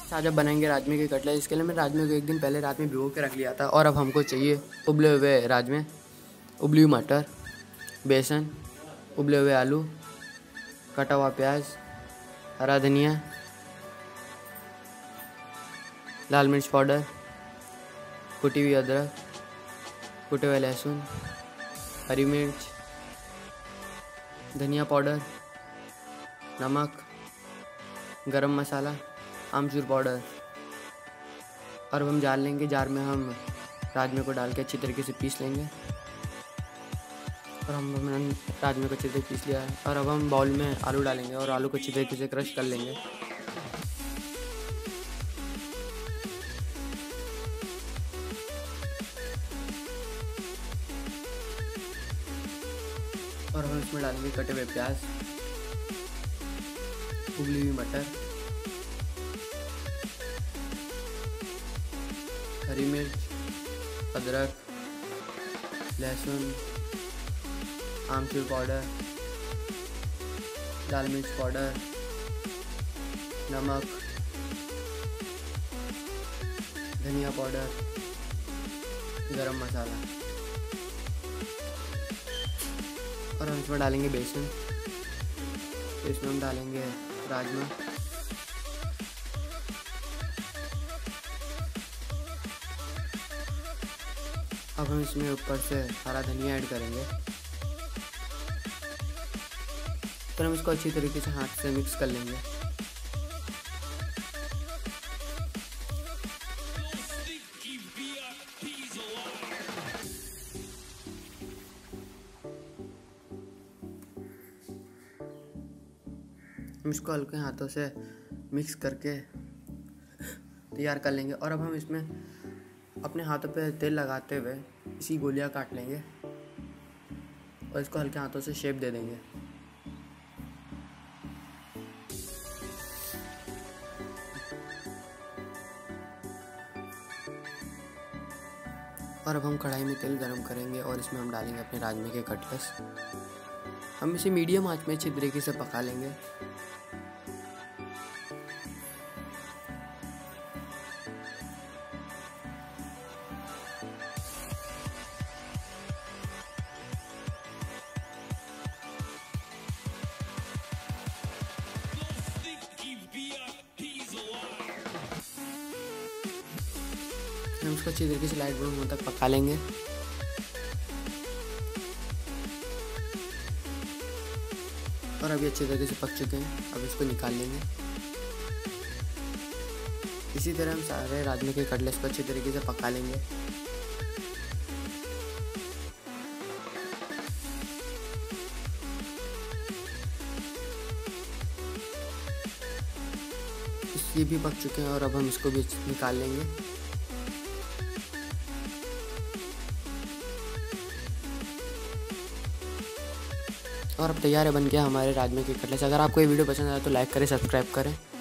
आज अब बनाएंगे राजमे के कटलेट। इसके लिए मैं राजमे को एक दिन पहले रात में भिगो के रख लिया था। और अब हमको चाहिए उबले हुए राजमे, उबली हुई मटर, बेसन, उबले हुए आलू, कटा हुआ प्याज, हरा धनिया, लाल मिर्च पाउडर, कुटी हुई अदरक, कुटे हुए लहसुन, हरी मिर्च, धनिया पाउडर, नमक, गरम मसाला, आमचूर पाउडर। और अब हम जार लेंगे, जार में हम राजमे को डाल के अच्छी तरीके से पीस लेंगे। और हमने राजमे को अच्छे से पीस लिया है। और अब हम बाउल में आलू डालेंगे और आलू को अच्छी तरीके से क्रश कर लेंगे। और हम इसमें डालेंगे कटे हुए प्याज, उबली हुई मटर, हरी मिर्च, अदरक, लहसुन, आमचूर पाउडर, लाल मिर्च पाउडर, नमक, धनिया पाउडर, गरम मसाला। और हम इसमें डालेंगे बेसन। इसमें हम डालेंगे राजमा, अब हम इसमें ऊपर से हरा धनिया ऐड करेंगे। फिर हम इसको अच्छी तरीके से हाथ से मिक्स कर लेंगे। हम इसको हल्के हाथों से मिक्स करके तैयार कर लेंगे। और अब हम इसमें अपने हाथों पे तेल लगाते हुए इसी गोलियां काट लेंगे और इसको हल्के हाथों से शेप दे देंगे। और अब हम कढ़ाई में तेल गरम करेंगे और इसमें हम डालेंगे अपने राजमे के कटलेट्स। हम इसे मीडियम आंच में अच्छी तरीके से पका लेंगे। हम इसको अच्छी तरीके से लाइट ब्राउन होने तक पका लेंगे। और अभी अच्छे तरीके से पक चुके हैं, अब इसको निकाल लेंगे। इसी तरह हम सारे राजमे के कटलेट्स को अच्छे तरीके से पका लेंगे। ये भी पक चुके हैं और अब हम इसको भी निकाल लेंगे। और अब तैयार है बन गया हमारे राजमे के कटलेट्स। अगर आपको ये वीडियो पसंद आया तो लाइक करें, सब्सक्राइब करें।